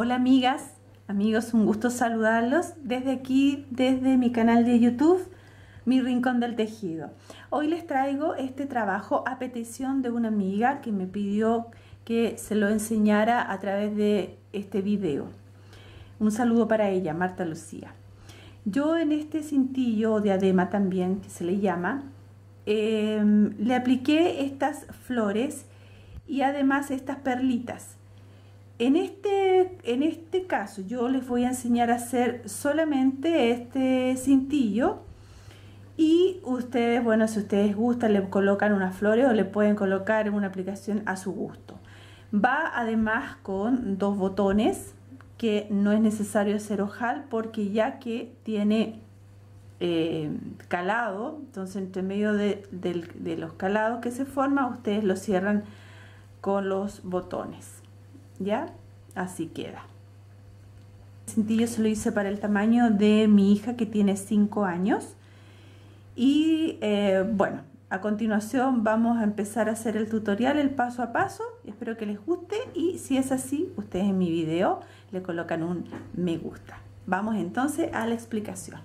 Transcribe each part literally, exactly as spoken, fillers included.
Hola amigas, amigos, un gusto saludarlos desde aquí, desde mi canal de YouTube, Mi Rincón del Tejido. Hoy les traigo este trabajo a petición de una amiga que me pidió que se lo enseñara a través de este video. Un saludo para ella, Marta Lucía. Yo en este cintillo o diadema también, que se le llama, eh, le apliqué estas flores y además estas perlitas. En este, en este caso yo les voy a enseñar a hacer solamente este cintillo y ustedes, bueno, si ustedes gustan le colocan unas flores o le pueden colocar una aplicación a su gusto. Va además con dos botones, que no es necesario hacer ojal porque ya que tiene eh, calado, entonces entre medio de, de, de los calados que se forman ustedes lo cierran con los botones. Ya, así queda. El cintillo se lo hice para el tamaño de mi hija que tiene cinco años. Y eh, bueno, a continuación vamos a empezar a hacer el tutorial, el paso a paso. Espero que les guste y si es así, ustedes en mi video le colocan un me gusta. Vamos entonces a la explicación.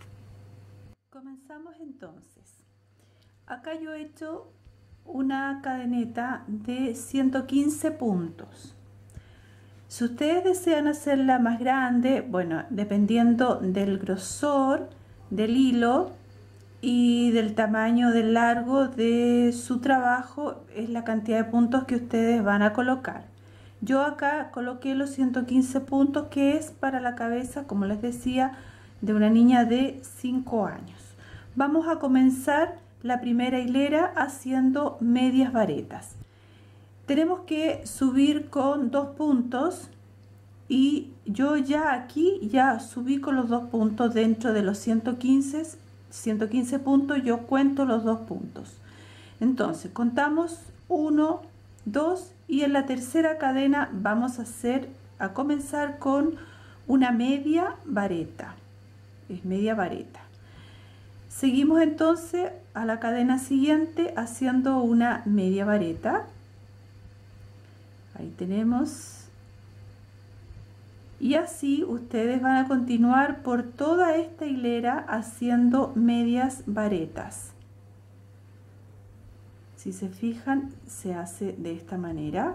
Comenzamos entonces. Acá yo he hecho una cadeneta de ciento quince puntos. Si ustedes desean hacerla más grande, bueno, dependiendo del grosor del hilo y del tamaño del largo de su trabajo, es la cantidad de puntos que ustedes van a colocar. Yo acá coloqué los ciento quince puntos, que es para la cabeza, como les decía, de una niña de cinco años. Vamos a comenzar la primera hilera haciendo medias varetas. Tenemos que subir con dos puntos y yo ya aquí ya subí con los dos puntos dentro de los ciento quince, ciento quince puntos. Yo cuento los dos puntos, entonces contamos uno, dos y en la tercera cadena vamos a hacer a comenzar con una media vareta. Es media vareta. Seguimos entonces a la cadena siguiente haciendo una media vareta. Ahí tenemos. Y así ustedes van a continuar por toda esta hilera haciendo medias varetas. Si se fijan, se hace de esta manera.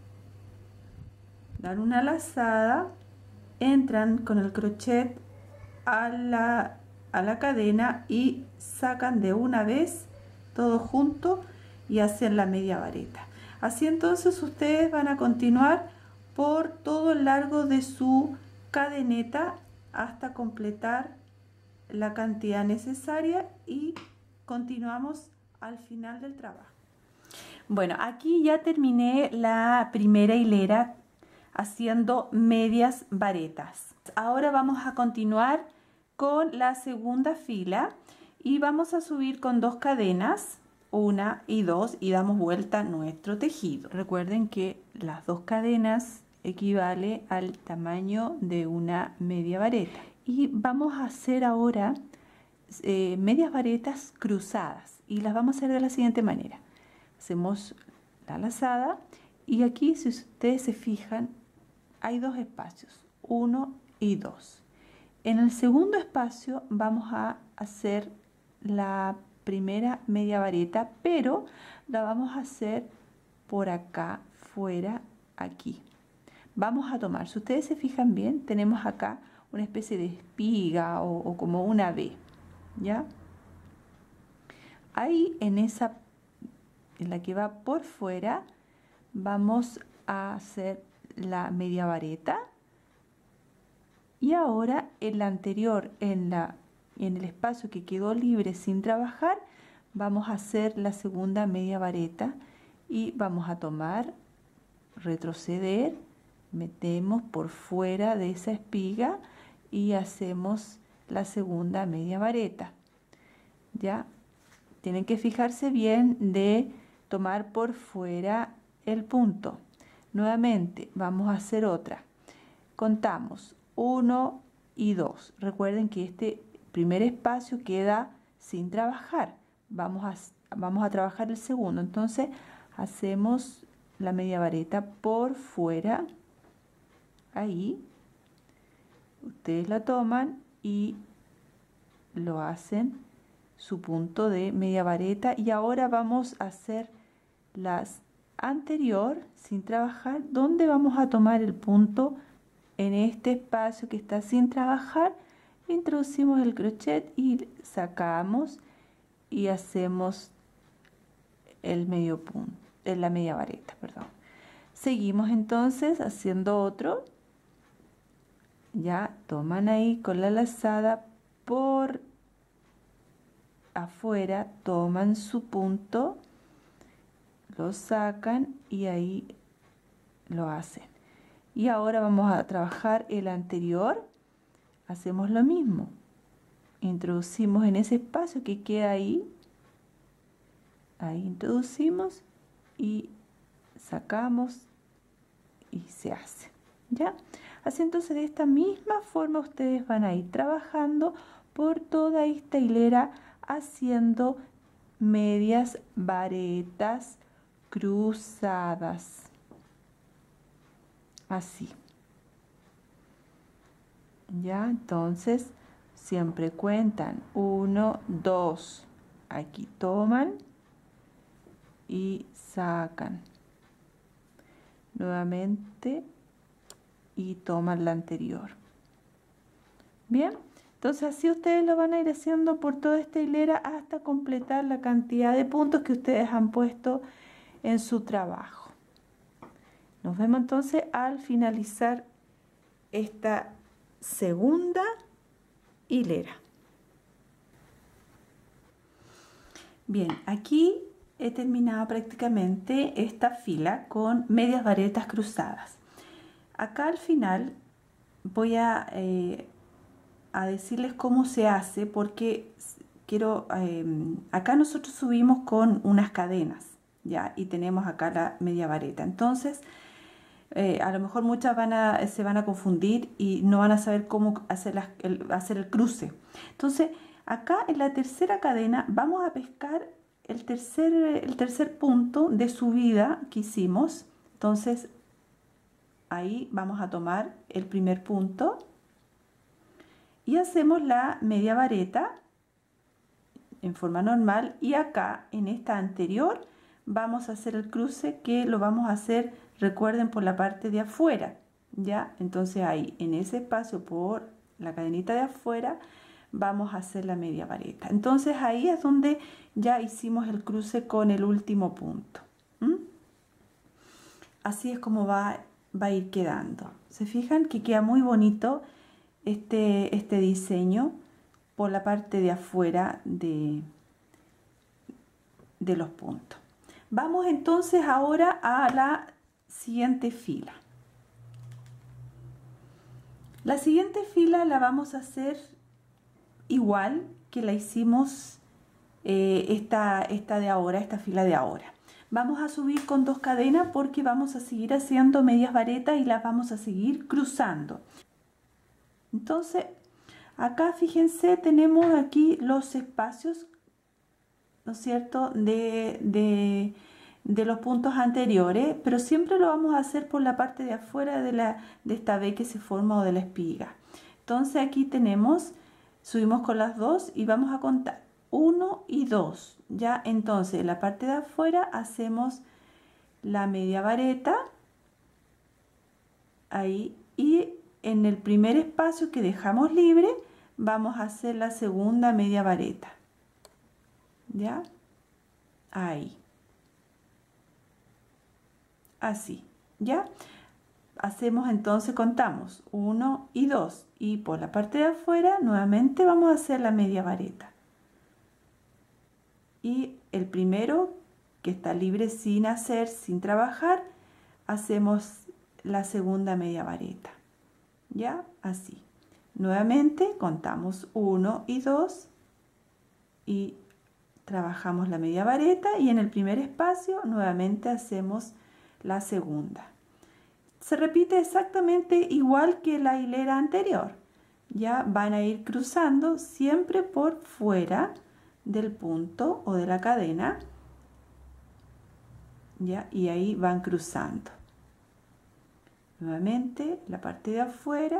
Dan una lazada, entran con el crochet a la, a la cadena y sacan de una vez todo junto y hacen la media vareta. Así entonces ustedes van a continuar por todo el largo de su cadeneta hasta completar la cantidad necesaria y continuamos al final del trabajo. Bueno, aquí ya terminé la primera hilera haciendo medias varetas. Ahora vamos a continuar con la segunda fila y vamos a subir con dos cadenas, una y dos, y damos vuelta a nuestro tejido. Recuerden que las dos cadenas equivale al tamaño de una media vareta y vamos a hacer ahora eh, medias varetas cruzadas y las vamos a hacer de la siguiente manera. Hacemos la lazada y aquí, si ustedes se fijan, hay dos espacios, uno y dos. En el segundo espacio vamos a hacer la primera media vareta, pero la vamos a hacer por acá fuera, aquí. Vamos a tomar, si ustedes se fijan bien, tenemos acá una especie de espiga o, o como una V, ¿ya? Ahí en esa, en la que va por fuera, vamos a hacer la media vareta. Y ahora en la anterior, en, la, en el espacio que quedó libre sin trabajar, vamos a hacer la segunda media vareta y vamos a tomar, retroceder, metemos por fuera de esa espiga y hacemos la segunda media vareta. Ya tienen que fijarse bien de tomar por fuera el punto. Nuevamente vamos a hacer otra. Contamos uno y dos. Recuerden que este primer espacio queda sin trabajar. Vamos a, vamos a trabajar el segundo. Entonces hacemos la media vareta por fuera. ahí, ustedes la toman y lo hacen su punto de media vareta. Y ahora vamos a hacer las anterior sin trabajar, donde vamos a tomar el punto en este espacio que está sin trabajar, introducimos el crochet y sacamos y hacemos el medio punto, en la media vareta, perdón. Seguimos entonces haciendo otro. Ya toman ahí con la lazada por afuera, toman su punto, lo sacan y ahí lo hacen. Y ahora vamos a trabajar el anterior. Hacemos lo mismo, introducimos en ese espacio que queda ahí, ahí introducimos y sacamos y se hace, ¿ya? Así entonces de esta misma forma ustedes van a ir trabajando por toda esta hilera haciendo medias varetas cruzadas, así. Ya, entonces siempre cuentan uno, dos, aquí toman y sacan nuevamente y toman la anterior. Bien, entonces así ustedes lo van a ir haciendo por toda esta hilera hasta completar la cantidad de puntos que ustedes han puesto en su trabajo. Nos vemos entonces al finalizar esta segunda hilera. Bien, aquí he terminado prácticamente esta fila con medias varetas cruzadas. Acá al final voy a, eh, a decirles cómo se hace, porque quiero, eh, acá nosotros subimos con unas cadenas, ya, y tenemos acá la media vareta. Entonces Eh, a lo mejor muchas van a, se van a confundir y no van a saber cómo hacer, las, el, hacer el cruce. Entonces, acá en la tercera cadena vamos a pescar el tercer, el tercer punto de subida que hicimos. Entonces, ahí vamos a tomar el primer punto y hacemos la media vareta en forma normal. Y acá, en esta anterior, vamos a hacer el cruce, que lo vamos a hacer, recuerden, por la parte de afuera, ya. Entonces ahí en ese espacio por la cadenita de afuera vamos a hacer la media vareta. Entonces ahí es donde ya hicimos el cruce con el último punto. ¿Mm? Así es como va, va a ir quedando. Se fijan que queda muy bonito este, este diseño por la parte de afuera de, de los puntos. Vamos entonces ahora a la siguiente fila. La siguiente fila la vamos a hacer igual que la hicimos eh, esta, esta de ahora, esta fila de ahora. Vamos a subir con dos cadenas porque vamos a seguir haciendo medias varetas y las vamos a seguir cruzando. Entonces, acá fíjense, tenemos aquí los espacios, ¿no es cierto?, de, de, de los puntos anteriores, pero siempre lo vamos a hacer por la parte de afuera de, la, de esta V que se forma o de la espiga. Entonces aquí tenemos, subimos con las dos y vamos a contar uno y dos. Ya, entonces en la parte de afuera hacemos la media vareta, ahí, y en el primer espacio que dejamos libre vamos a hacer la segunda media vareta. ¿Ya? Ahí. Así. ¿Ya? Hacemos entonces, contamos uno y dos. Y por la parte de afuera nuevamente vamos a hacer la media vareta. Y el primero que está libre sin hacer, sin trabajar, hacemos la segunda media vareta. ¿Ya? Así. Nuevamente contamos uno y dos. Y trabajamos la media vareta y en el primer espacio nuevamente hacemos la segunda. Se repite exactamente igual que la hilera anterior. Ya van a ir cruzando siempre por fuera del punto o de la cadena. Ya, y ahí van cruzando. Nuevamente la parte de afuera,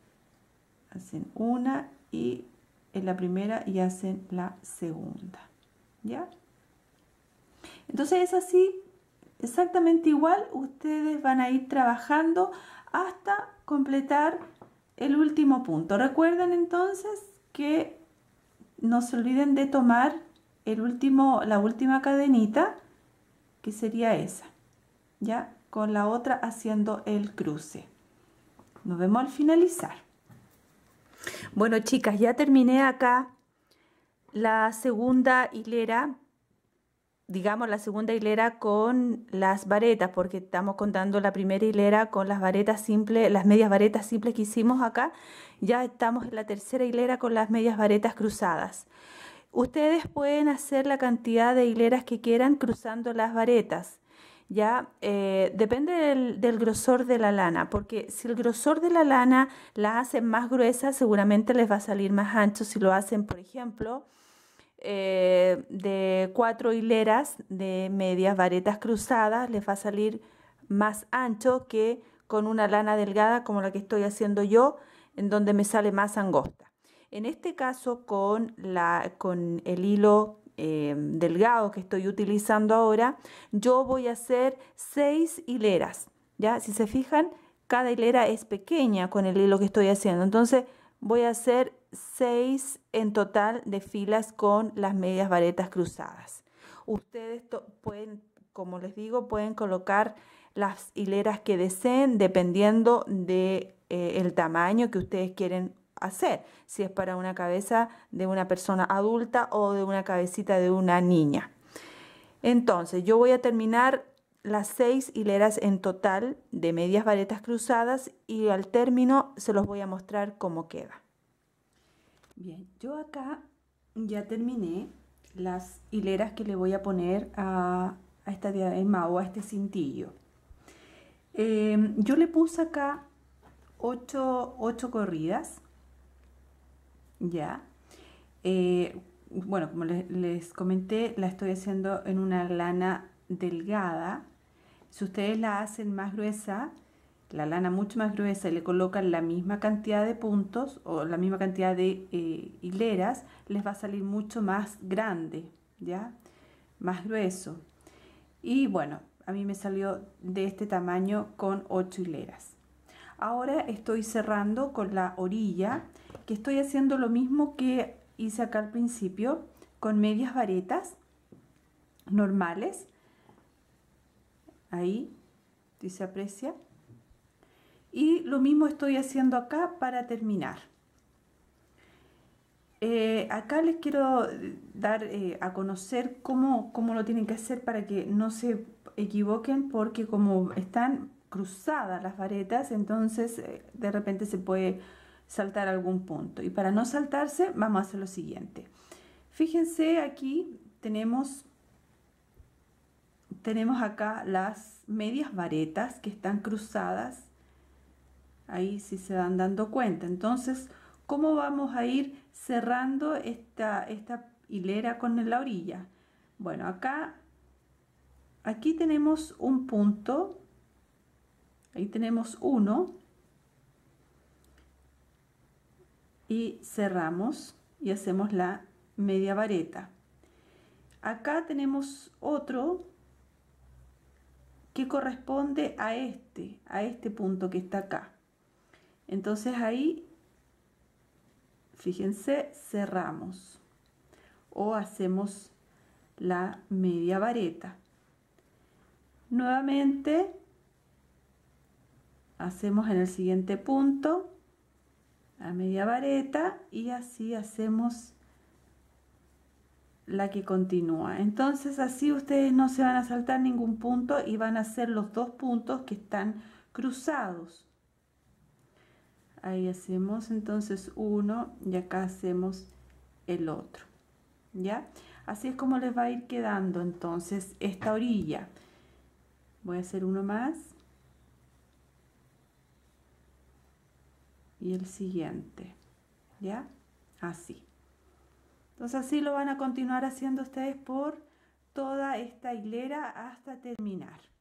hacen una y en la primera y hacen la segunda, ¿ya? Entonces es así, exactamente igual, ustedes van a ir trabajando hasta completar el último punto. Recuerden entonces que no se olviden de tomar el último, la última cadenita, que sería esa, ya, con la otra haciendo el cruce. Nos vemos al finalizar. Bueno, chicas, ya terminé acá la segunda hilera, digamos la segunda hilera con las varetas, porque estamos contando la primera hilera con las varetas simples, las medias varetas simples que hicimos acá. Ya estamos en la tercera hilera con las medias varetas cruzadas. Ustedes pueden hacer la cantidad de hileras que quieran cruzando las varetas. Ya eh, depende del, del grosor de la lana, porque si el grosor de la lana la hacen más gruesa, seguramente les va a salir más ancho. Si lo hacen, por ejemplo, eh, de cuatro hileras de medias varetas cruzadas, les va a salir más ancho que con una lana delgada como la que estoy haciendo yo, en donde me sale más angosta. En este caso, con, la, con el hilo eh, delgado que estoy utilizando ahora, yo voy a hacer seis hileras, ¿ya? Si se fijan, cada hilera es pequeña con el hilo que estoy haciendo. Entonces, voy a hacer seis en total de filas con las medias varetas cruzadas. Ustedes pueden, como les digo, pueden colocar las hileras que deseen dependiendo de eh, el tamaño que ustedes quieren hacer, si es para una cabeza de una persona adulta o de una cabecita de una niña. Entonces yo voy a terminar las seis hileras en total de medias varetas cruzadas y al término se los voy a mostrar cómo queda. Bien, yo acá ya terminé las hileras que le voy a poner a, a esta diadema o a este cintillo. Eh, yo le puse acá ocho, ocho corridas. Ya, eh, bueno, como les, les comenté, la estoy haciendo en una lana delgada. Si ustedes la hacen más gruesa, la lana mucho más gruesa, y le colocan la misma cantidad de puntos o la misma cantidad de eh, hileras, les va a salir mucho más grande, ¿ya? Más grueso. Y bueno, a mí me salió de este tamaño con ocho hileras. Ahora estoy cerrando con la orilla, que estoy haciendo lo mismo que hice acá al principio, con medias varetas normales. Ahí, si se aprecia. Y lo mismo estoy haciendo acá para terminar. Eh, acá les quiero dar eh, a conocer cómo, cómo lo tienen que hacer para que no se equivoquen, porque como están cruzadas las varetas, entonces eh, de repente se puede saltar algún punto. Y para no saltarse, vamos a hacer lo siguiente. Fíjense, aquí tenemos, tenemos acá las medias varetas que están cruzadas. Ahí sí se van dando cuenta. Entonces, ¿cómo vamos a ir cerrando esta, esta hilera con la orilla? Bueno, acá, aquí tenemos un punto. Ahí tenemos uno. Y cerramos y hacemos la media vareta. Acá tenemos otro que corresponde a este, a este punto que está acá. Entonces ahí, fíjense, cerramos o hacemos la media vareta. Nuevamente hacemos en el siguiente punto la media vareta y así hacemos la que continúa. Entonces así ustedes no se van a saltar ningún punto y van a hacer los dos puntos que están cruzados. Ahí hacemos entonces uno y acá hacemos el otro, ¿ya? Así es como les va a ir quedando entonces esta orilla. Voy a hacer uno más y el siguiente, ¿ya? Así. Entonces así lo van a continuar haciendo ustedes por toda esta hilera hasta terminar.